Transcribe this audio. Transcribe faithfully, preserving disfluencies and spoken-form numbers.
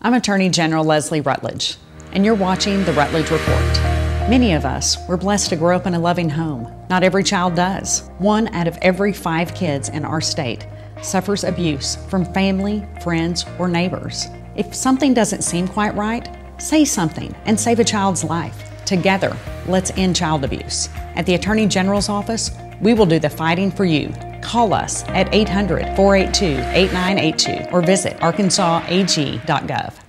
I'm Attorney General Leslie Rutledge, and you're watching the Rutledge Report. Many of us were blessed to grow up in a loving home. Not every child does. One out of every five kids in our state suffers abuse from family, friends, or neighbors. If something doesn't seem quite right, say something and save a child's life. Together, let's end child abuse. At the Attorney General's office, we will do the fighting for you. Call us at eight hundred, four eight two, eight nine eight two or visit arkansas a g dot gov.